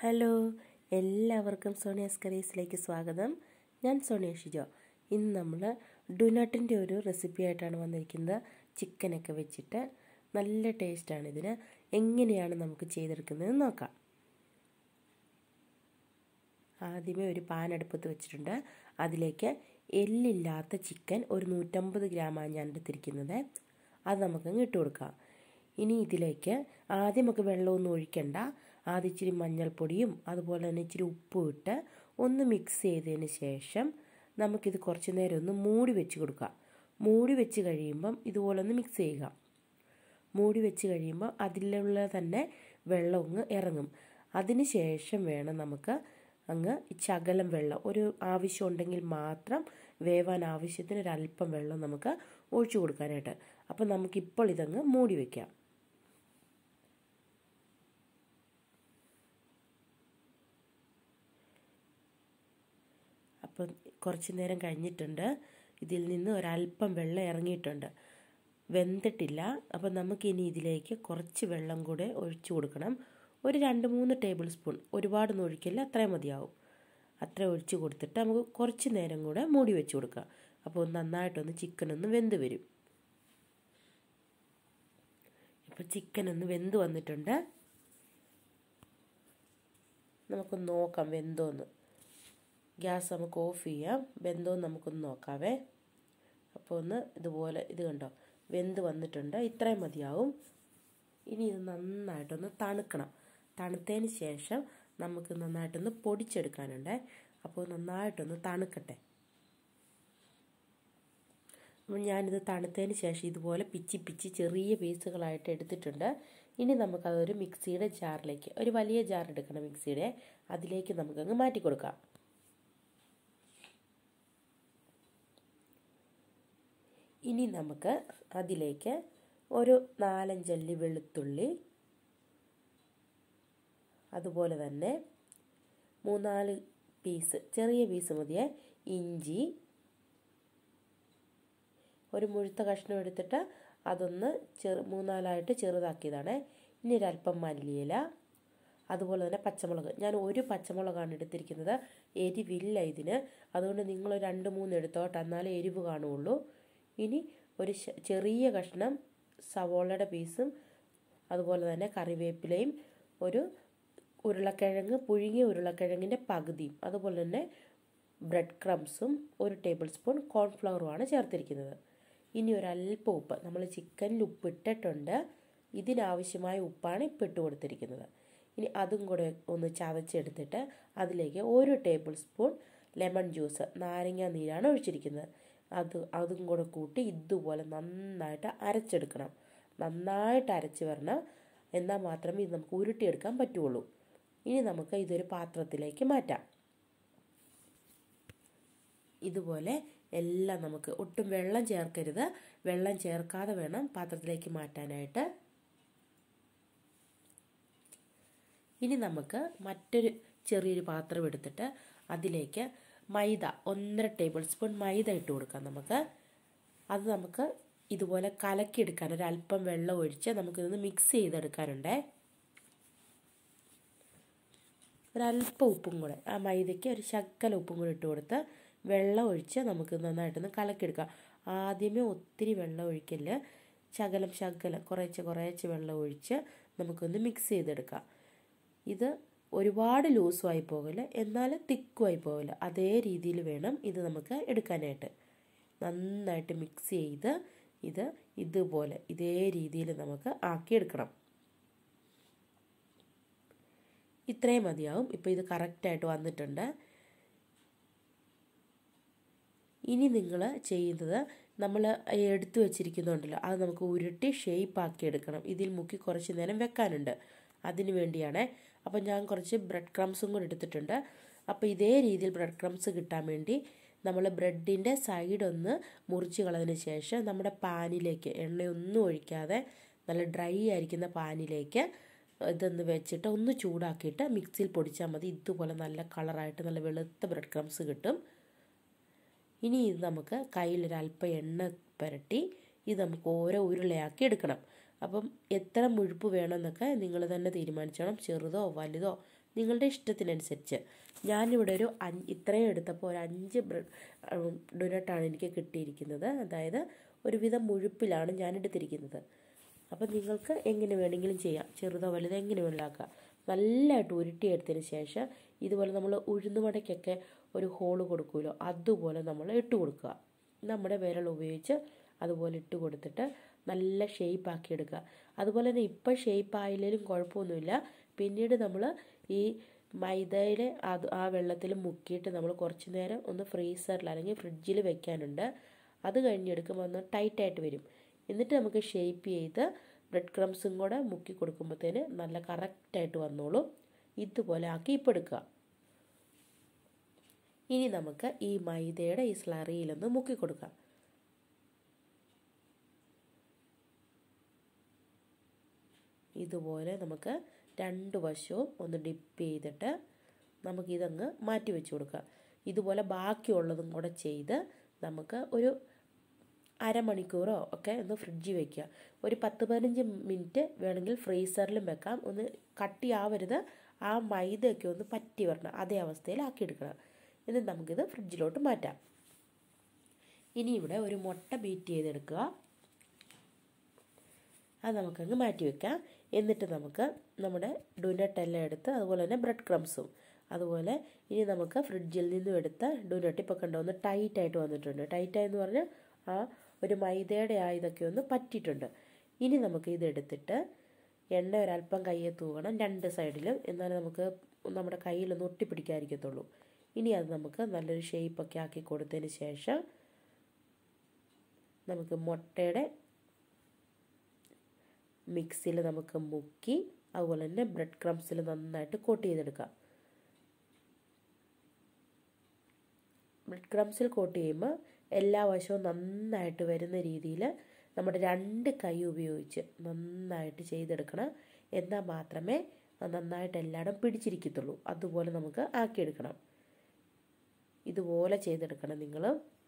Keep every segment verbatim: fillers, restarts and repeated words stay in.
Hello, എല്ലാവർക്കും Sonia's കറീസിലേക്ക് സ്വാഗതം. ഞാൻ സോണിയ ഷിജോ. ഇന്ന് നമ്മൾ ഡൊനട്ടിൻ്റെ ഒരു റെസിപ്പി ആയിട്ടാണ് വന്നിരിക്കുന്നത്. ചിക്കനൊക്കെ വെച്ചിട്ട് നല്ല ടേസ്റ്റാണ് ഇതിന്. എങ്ങനെയാണ് നമുക്ക് ചെയ്തെടുക്കുന്നത് നോക്കാം. ആദ്യമേ ഒരു പാൻ അടുപ്പത്ത് വെച്ചിട്ടുണ്ട്. അതിലേക്ക് എല്ലില്ലാത്ത ചിക്കൻ ഒരു നൂറ്റമ്പത് ഗ്രാമാണ് ഞാൻ എടുത്തിരിക്കുന്നത്. അത് നമുക്കങ്ങ് ഇട്ട് കൊടുക്കാം. ഇനി ഇതിലേക്ക് ആദ്യം നമുക്ക് വെള്ളമൊന്നും ഒഴിക്കണ്ട. ആദ്യം ഇച്ചിരി മഞ്ഞൾപ്പൊടിയും അതുപോലെ തന്നെ ഇച്ചിരി ഉപ്പും ഇട്ട് ഒന്ന് മിക്സ് ചെയ്തതിന് ശേഷം നമുക്കിത് കുറച്ച് നേരം ഒന്ന് മൂടി വെച്ച് കൊടുക്കാം. മൂടി വെച്ച് കഴിയുമ്പം ഇതുപോലെ ഒന്ന് മിക്സ് ചെയ്യുക. മൂടി വെച്ച് കഴിയുമ്പോൾ അതിലുള്ള തന്നെ വെള്ളം അങ്ങ് ഇറങ്ങും. അതിന് ശേഷം വേണം നമുക്ക് അങ്ങ് ശകലം വെള്ളം, ഒരു ആവശ്യം ഉണ്ടെങ്കിൽ മാത്രം വേവാൻ ആവശ്യത്തിന് ഒരല്പം വെള്ളം നമുക്ക് ഒഴിച്ചു കൊടുക്കാനായിട്ട്. അപ്പം നമുക്കിപ്പോൾ ഇതങ്ങ് മൂടി വയ്ക്കാം. അപ്പം കുറച്ച് നേരം കഴിഞ്ഞിട്ടുണ്ട്. ഇതിൽ നിന്ന് ഒരല്പം വെള്ളം ഇറങ്ങിയിട്ടുണ്ട്, വെന്തിട്ടില്ല. അപ്പം നമുക്കിനി ഇതിലേക്ക് കുറച്ച് വെള്ളം കൂടെ ഒഴിച്ചു കൊടുക്കണം. ഒരു രണ്ട് മൂന്ന് ടേബിൾ സ്പൂൺ, ഒരുപാടൊന്നും ഒഴിക്കില്ല, അത്രയും മതിയാവും. അത്ര ഒഴിച്ച് കൊടുത്തിട്ട് നമുക്ക് കുറച്ച് നേരം കൂടെ മൂടി വെച്ച് കൊടുക്കാം. അപ്പോൾ നന്നായിട്ടൊന്ന് ചിക്കനൊന്ന് വെന്ത് വരും. ഇപ്പോൾ ചിക്കനൊന്ന് വെന്ത് വന്നിട്ടുണ്ട്. നമുക്കൊന്ന് നോക്കാം വെന്തോന്ന്. ഗ്യാസ് നമുക്ക് ഓഫ് ചെയ്യാം. വെന്തോന്ന് നമുക്കൊന്ന് നോക്കാവേ. അപ്പോൾ ഒന്ന് ഇതുപോലെ, ഇത് കണ്ടോ, വെന്ത് വന്നിട്ടുണ്ട്. ഇത്രയും മതിയാവും. ഇനി ഇത് നന്നായിട്ടൊന്ന് തണുക്കണം. തണുത്തതിന് ശേഷം നമുക്ക് നന്നായിട്ടൊന്ന് പൊടിച്ചെടുക്കാനുണ്ട്. അപ്പോൾ നന്നായിട്ടൊന്ന് തണുക്കട്ടെ. അപ്പോൾ ഞാനിത് തണുത്തതിന് ശേഷം ഇതുപോലെ പിച്ചി പിച്ചി ചെറിയ പീസുകളായിട്ട് എടുത്തിട്ടുണ്ട്. ഇനി നമുക്കതൊരു മിക്സിയുടെ ജാറിലേക്ക്, ഒരു വലിയ ജാർ എടുക്കണം മിക്സിയുടെ, അതിലേക്ക് നമുക്കങ്ങ് മാറ്റി കൊടുക്കാം. ഇനി നമുക്ക് അതിലേക്ക് ഒരു നാലഞ്ചല്ലി വെളുത്തുള്ളി, അതുപോലെ തന്നെ മൂന്നാല് പീസ്, ചെറിയ പീസ് മതിയേ, ഇഞ്ചി, ഒരു മുഴുത്ത കഷ്ണം എടുത്തിട്ട് അതൊന്ന് ചെറു മൂന്നാലായിട്ട് ചെറുതാക്കിയതാണ്. ഇനി ഒരല്പം മല്ലിയില, അതുപോലെ തന്നെ പച്ചമുളക്. ഞാൻ ഒരു പച്ചമുളകാണ് എടുത്തിരിക്കുന്നത്, എരിവില്ല ഇതിന്. അതുകൊണ്ട് നിങ്ങൾ രണ്ട് മൂന്ന് എടുത്തോട്ടെ, എന്നാലേ എരിവ് കാണുകയുള്ളൂ. ഇനി ഒരു ചെറിയ കഷ്ണം സവോളയുടെ പീസും അതുപോലെ തന്നെ കറിവേപ്പിലയും, ഒരു ഉരുളക്കിഴങ്ങ്, പുഴുങ്ങിയ ഉരുളക്കിഴങ്ങിൻ്റെ പകുതിയും, അതുപോലെ തന്നെ ബ്രെഡ് ക്രംസും ഒരു ടേബിൾ സ്പൂൺ കോൺഫ്ലവറുമാണ് ചേർത്തിരിക്കുന്നത്. ഇനി ഒരല്പം ഉപ്പ്, നമ്മൾ ചിക്കനിൽ ഉപ്പ് ഇട്ടിട്ടുണ്ട്, ഇതിനാവശ്യമായ ഉപ്പാണ് ഇപ്പം ഇട്ട് കൊടുത്തിരിക്കുന്നത്. ഇനി അതും കൂടെ ഒന്ന് ചതച്ചെടുത്തിട്ട് അതിലേക്ക് ഒരു ടേബിൾ സ്പൂൺ ലെമൺ ജ്യൂസ്, നാരങ്ങ നീരാണ് ഒഴിച്ചിരിക്കുന്നത്. അത് അതും കൂടെ കൂട്ടി ഇതുപോലെ നന്നായിട്ട് അരച്ചെടുക്കണം. നന്നായിട്ട് അരച്ച് വരണം, എന്നാൽ മാത്രമേ ഇത് നമുക്ക് ഉരുട്ടിയെടുക്കാൻ പറ്റുള്ളൂ. ഇനി നമുക്ക് ഇതൊരു പാത്രത്തിലേക്ക് മാറ്റാം. ഇതുപോലെ എല്ലാം നമുക്ക് ഒട്ടും വെള്ളം ചേർക്കരുത്, വെള്ളം ചേർക്കാതെ വേണം പാത്രത്തിലേക്ക് മാറ്റാനായിട്ട്. ഇനി നമുക്ക് മറ്റൊരു ചെറിയൊരു പാത്രം എടുത്തിട്ട് അതിലേക്ക് മൈദ, ഒന്നര ടേബിൾ സ്പൂൺ മൈദ ഇട്ട് കൊടുക്കാം നമുക്ക്. അത് നമുക്ക് ഇതുപോലെ കലക്കിയെടുക്കാൻ ഒരല്പം വെള്ളം ഒഴിച്ച് നമുക്കിതൊന്ന് മിക്സ് ചെയ്തെടുക്കാനുണ്ട്. ഒരല്പം ഉപ്പും കൂടെ, ആ മൈദയ്ക്ക് ഒരു ശകലം ഉപ്പും കൂടെ ഇട്ട് കൊടുത്ത് വെള്ളം ഒഴിച്ച് നമുക്ക് നന്നായിട്ടൊന്ന് കലക്കിയെടുക്കാം. ആദ്യമേ ഒത്തിരി വെള്ളം ഒഴിക്കല്, ശകലം ശകലം കുറേശ്ശെ കുറേശ്ശെ വെള്ളം ഒഴിച്ച് നമുക്കൊന്ന് മിക്സ് ചെയ്തെടുക്കാം. ഇത് ഒരുപാട് ലൂസുമായി പോകില്ല, എന്നാൽ തിക്കുമായി പോകില്ല, അതേ രീതിയിൽ വേണം ഇത് നമുക്ക് എടുക്കാനായിട്ട്. നന്നായിട്ട് മിക്സ് ചെയ്ത് ഇത് ഇതുപോലെ ഇതേ രീതിയിൽ നമുക്ക് ആക്കിയെടുക്കണം. ഇത്രയും മതിയാവും. ഇപ്പോൾ ഇത് കറക്റ്റായിട്ട് വന്നിട്ടുണ്ട്. ഇനി നിങ്ങൾ ചെയ്യുന്നത്, നമ്മൾ എടുത്തു വച്ചിരിക്കുന്നുണ്ടല്ലോ, അത് നമുക്ക് ഉരുട്ടി ഷേപ്പ് ആക്കി എടുക്കണം. ഇതിൽ മുക്കി കുറച്ച് നേരം വെക്കാനുണ്ട്, അതിന് വേണ്ടിയാണ്. അപ്പം ഞാൻ കുറച്ച് ബ്രെഡ് ക്രംസും കൂടെ എടുത്തിട്ടുണ്ട്. അപ്പോൾ ഇതേ രീതിയിൽ ബ്രെഡ് ക്രംസ് കിട്ടാൻ വേണ്ടി നമ്മൾ ബ്രെഡിൻ്റെ സൈഡൊന്ന് മുറിച്ച് കളഞ്ഞതിന് ശേഷം നമ്മുടെ പാനിലേക്ക്, എണ്ണയൊന്നും ഒഴിക്കാതെ നല്ല ഡ്രൈ ആയിരിക്കുന്ന പാനിലേക്ക് ഇതൊന്ന് വെച്ചിട്ട് ഒന്ന് ചൂടാക്കിയിട്ട് മിക്സിയിൽ പൊടിച്ചാൽ മതി. ഇതുപോലെ നല്ല കളറായിട്ട് നല്ല വെളുത്ത ബ്രെഡ് ക്രംസ് കിട്ടും. ഇനി ഇത് നമുക്ക് കയ്യിലൊരല്പം എണ്ണ പുരട്ടി ഇത് നമുക്ക് ഓരോ ഉരുളയാക്കി എടുക്കണം. അപ്പം എത്ര മുഴുപ്പ് വേണമെന്നൊക്കെ നിങ്ങൾ തന്നെ തീരുമാനിച്ചോണം. ചെറുതോ വലുതോ നിങ്ങളുടെ ഇഷ്ടത്തിനനുസരിച്ച്. ഞാനിവിടെ ഒരു അഞ്ച് ഇത്രയും എടുത്തപ്പോൾ ഒരു അഞ്ച് ബ്രെഡ് ഡൊനട്ടാണ് എനിക്ക് കിട്ടിയിരിക്കുന്നത്. അതായത് ഒരുവിധം മുഴുപ്പിലാണ് ഞാൻ എടുത്തിരിക്കുന്നത്. അപ്പം നിങ്ങൾക്ക് എങ്ങനെ വേണമെങ്കിലും ചെയ്യാം, ചെറുതോ വലുതോ എങ്ങനെ വേണമെങ്കിലും ആക്കാം. നല്ലതായിട്ട് ഉരുട്ടിയെടുത്തതിന് ശേഷം ഇതുപോലെ നമ്മൾ ഉഴുന്നുവടയ്ക്കൊക്കെ ഒരു ഹോള് കൊടുക്കുമല്ലോ, അതുപോലെ നമ്മൾ ഇട്ട് കൊടുക്കുക. നമ്മുടെ വിരൽ ഉപയോഗിച്ച് അതുപോലെ ഇട്ട് കൊടുത്തിട്ട് നല്ല ഷേപ്പ് ആക്കി എടുക്കുക. അതുപോലെ തന്നെ ഇപ്പം ഷേപ്പ് ആയില്ലെങ്കിലും കുഴപ്പമൊന്നുമില്ല. പിന്നീട് നമ്മൾ ഈ മൈദയിൽ അത് ആ വെള്ളത്തിൽ മുക്കിയിട്ട് നമ്മൾ കുറച്ച് നേരം ഒന്ന് ഫ്രീസറിൽ അല്ലെങ്കിൽ ഫ്രിഡ്ജിൽ വെക്കാനുണ്ട്. അത് കഴിഞ്ഞെടുക്കുമ്പോൾ ഒന്ന് ടൈറ്റായിട്ട് വരും. എന്നിട്ട് നമുക്ക് ഷേപ്പ് ചെയ്ത് ബ്രെഡ് ക്രംസും കൂടെ മുക്കി കൊടുക്കുമ്പോഴത്തേന് നല്ല കറക്റ്റായിട്ട് വന്നോളും. ഇതുപോലെ ആക്കി ഇപ്പം എടുക്കുക. ഇനി നമുക്ക് ഈ മൈദയുടെ ഈ സ്ലറിയിലൊന്ന് മുക്കി കൊടുക്കാം. ഇതുപോലെ നമുക്ക് രണ്ട് വശവും ഒന്ന് ഡിപ്പ് ചെയ്തിട്ട് നമുക്കിതങ്ങ് മാറ്റി വെച്ച് കൊടുക്കാം. ഇതുപോലെ ബാക്കിയുള്ളതും കൂടെ ചെയ്ത് നമുക്ക് ഒരു അരമണിക്കൂറോ ഒക്കെ ഒന്ന് ഫ്രിഡ്ജിൽ വയ്ക്കുക. ഒരു പത്ത് പതിനഞ്ച് മിനിറ്റ് വേണമെങ്കിൽ ഫ്രീസറിലും വെക്കാം. ഒന്ന് കട്ടിയാവരുത്, ആ മൈദയൊക്കെ ഒന്ന് പറ്റി വരണം, അതേ അവസ്ഥയിലാക്കിയെടുക്കണം. എന്നിട്ട് നമുക്കിത് ഫ്രിഡ്ജിലോട്ട് മാറ്റാം. ഇനി ഇവിടെ ഒരു മുട്ട ബീറ്റ് ചെയ്തെടുക്കുക. അത് നമുക്കങ്ങ് മാറ്റി വെക്കാം. എന്നിട്ട് നമുക്ക് നമ്മുടെ ഡൊനട്ടെല്ലാം എടുത്ത് അതുപോലെ തന്നെ ബ്രെഡ് ക്രംസും അതുപോലെ ഇനി നമുക്ക് ഫ്രിഡ്ജിൽ നിന്നും എടുത്ത ഡൊനട്ട് ഇപ്പോൾ കണ്ടോ ഒന്ന് ടൈറ്റായിട്ട് വന്നിട്ടുണ്ട്. ടൈറ്റായെന്ന് പറഞ്ഞാൽ ആ ഒരു മൈദയുടെ ആ ഇതൊക്കെ ഒന്ന് പറ്റിയിട്ടുണ്ട്. ഇനി നമുക്ക് ഇതെടുത്തിട്ട് എണ്ണ ഒരല്പം കയ്യെ തൂകണം രണ്ട് സൈഡിലും, എന്നാലും നമുക്ക് നമ്മുടെ കയ്യിലൊന്ന് ഒട്ടിപ്പിടിക്കാതിരിക്കത്തുള്ളൂ. ഇനി അത് നമുക്ക് നല്ലൊരു ഷേപ്പൊക്കെ ആക്കി കൊടുത്തതിന് ശേഷം നമുക്ക് മുട്ടയുടെ മിക്സിൽ നമുക്ക് മുക്കി അതുപോലെ തന്നെ ബ്രെഡ് ക്രംസിൽ നന്നായിട്ട് കോട്ട് ചെയ്തെടുക്കാം. ബ്രെഡ് ക്രംസിൽ കോട്ട് ചെയ്യുമ്പോൾ എല്ലാ വശവും നന്നായിട്ട് വരുന്ന രീതിയിൽ നമ്മുടെ രണ്ട് കൈ ഉപയോഗിച്ച് നന്നായിട്ട് ചെയ്തെടുക്കണം. എന്നാൽ മാത്രമേ നന്നായിട്ട് എല്ലായിടും പിടിച്ചിരിക്കത്തുള്ളൂ. അതുപോലെ നമുക്ക് ആക്കിയെടുക്കണം. ഇതുപോലെ ചെയ്തെടുക്കണം നിങ്ങൾ.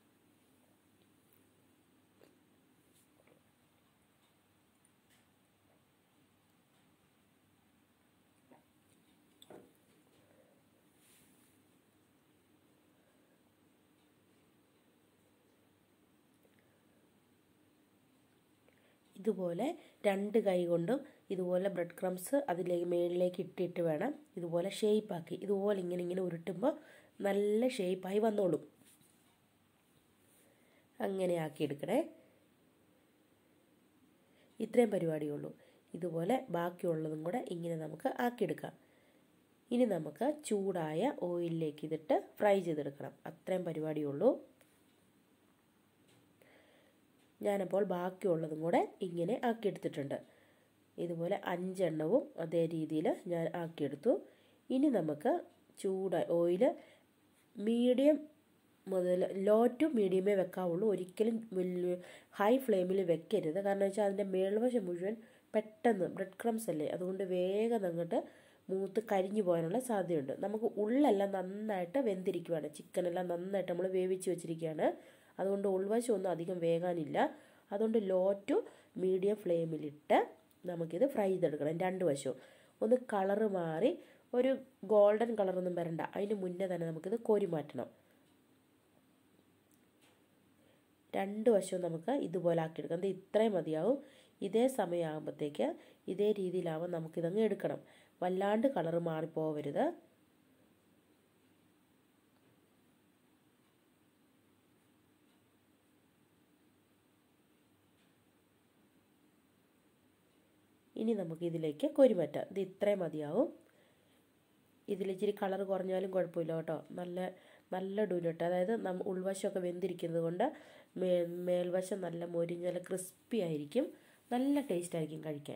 ഇതുപോലെ രണ്ട് കൈ കൊണ്ടും ഇതുപോലെ ബ്രെഡ് ക്രംസ് അതിലേക്ക് മേളിലേക്ക് ഇട്ടിട്ട് വേണം ഇതുപോലെ ഷേപ്പാക്കി ഇതുപോലെ ഇങ്ങനെ ഇങ്ങനെ ഉരുട്ടുമ്പോൾ നല്ല ഷേപ്പായി വന്നോളും. അങ്ങനെ ആക്കിയെടുക്കണേ. ഇത്രയും പരിപാടിയുള്ളൂ. ഇതുപോലെ ബാക്കിയുള്ളതും കൂടെ ഇങ്ങനെ നമുക്ക് ആക്കിയെടുക്കാം. ഇനി നമുക്ക് ചൂടായ ഓയിലിലേക്ക് ഇതിട്ട് ഫ്രൈ ചെയ്തെടുക്കണം. അത്രയും പരിപാടിയുള്ളൂ. ഞാനപ്പോൾ ബാക്കിയുള്ളതും കൂടെ ഇങ്ങനെ ആക്കിയെടുത്തിട്ടുണ്ട്. ഇതുപോലെ അഞ്ചെണ്ണവും അതേ രീതിയിൽ ഞാൻ ആക്കിയെടുത്തു. ഇനി നമുക്ക് ചൂട് ഓയിൽ മീഡിയം മുതൽ ലോ ടു മീഡിയമേ വെക്കാവുള്ളൂ. ഒരിക്കലും ഹൈ ഫ്ലെയിമിൽ വെക്കരുത്. കാരണം വെച്ചാൽ അതിൻ്റെ മേൽവശം മുഴുവൻ പെട്ടെന്ന് ബ്രെഡ് ക്രംസ് അല്ലേ, അതുകൊണ്ട് വേഗം അങ്ങോട്ട് മൂത്ത് കരിഞ്ഞു പോകാനുള്ള സാധ്യതയുണ്ട്. നമുക്ക് ഉള്ളെല്ലാം നന്നായിട്ട് വെന്തിരിക്കുകയാണ്. ചിക്കനെല്ലാം നന്നായിട്ട് നമ്മൾ വേവിച്ച് വെച്ചിരിക്കുകയാണ്. അതുകൊണ്ട് ഉൾവശം ഒന്നും അധികം വേകാനില്ല. അതുകൊണ്ട് ലോ ടു മീഡിയം ഫ്ലെയിമിലിട്ട് നമുക്കിത് ഫ്രൈ ചെയ്തെടുക്കണം. രണ്ട് വശവും ഒന്ന് കളറ് മാറി ഒരു ഗോൾഡൻ കളറൊന്നും വരണ്ട, അതിന് മുന്നേ തന്നെ നമുക്കിത് കോരി മാറ്റണം. രണ്ട് വശവും നമുക്ക് ഇതുപോലെ ആക്കിയെടുക്കാം. ഇത് ഇത്രയും മതിയാവും. ഇതേ സമയമാകുമ്പോഴത്തേക്ക് ഇതേ രീതിയിലാവുമ്പോൾ നമുക്കിതങ്ങ് എടുക്കണം. വല്ലാണ്ട് കളറ് മാറിപ്പോവരുത്. ഇനി നമുക്ക് ഇതിലേക്ക് കോരി മാറ്റാം. ഇത് ഇത്രയും മതിയാവും. ഇതിലിച്ചിരി കളർ കുറഞ്ഞാലും കുഴപ്പമില്ല കേട്ടോ. നല്ല നല്ല ഡൊനട്ട്, അതായത് നം ഉൾവശമൊക്കെ വെന്തിരിക്കുന്നത് കൊണ്ട് മേ മേൽവശം നല്ല മൊരിഞ്ഞ് നല്ല ക്രിസ്പി ആയിരിക്കും. നല്ല ടേസ്റ്റ് ആയിരിക്കും കഴിക്കാൻ.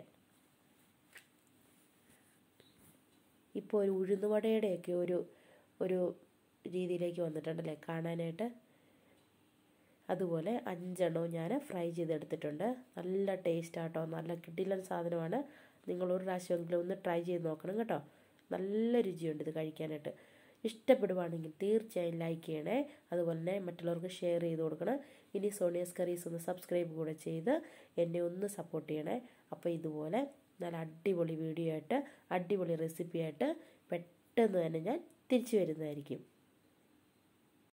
ഇപ്പോൾ ഒരു ഉഴുന്നുവടയുടെയൊക്കെ ഒരു ഒരു രീതിയിലേക്ക് വന്നിട്ടുണ്ടല്ലേ കാണാനായിട്ട്. അതുപോലെ അഞ്ചെണ്ണവും ഞാൻ ഫ്രൈ ചെയ്തെടുത്തിട്ടുണ്ട്. നല്ല ടേസ്റ്റ് ആട്ടോ, നല്ല കിടിലൻ സാധനമാണ്. നിങ്ങളൊരു പ്രാവശ്യമെങ്കിലും ഒന്ന് ട്രൈ ചെയ്ത് നോക്കണം കേട്ടോ. നല്ല രുചിയുണ്ട് ഇത് കഴിക്കാനായിട്ട്. ഇഷ്ടപ്പെടുവാണെങ്കിൽ തീർച്ചയായും ലൈക്ക് ചെയ്യണേ. അതുപോലെ തന്നെ മറ്റുള്ളവർക്ക് ഷെയർ ചെയ്ത് കൊടുക്കണം. ഇനി സോണിയാസ് കറീസ് ഒന്ന് സബ്സ്ക്രൈബ് കൂടെ ചെയ്ത് എന്നെ ഒന്ന് സപ്പോർട്ട് ചെയ്യണേ. അപ്പോൾ ഇതുപോലെ നല്ല അടിപൊളി വീഡിയോ ആയിട്ട് അടിപൊളി റെസിപ്പി ആയിട്ട് പെട്ടെന്ന് പെട്ടെന്ന് തന്നെ ഞാൻ തിരിച്ചു വരുന്നതായിരിക്കും.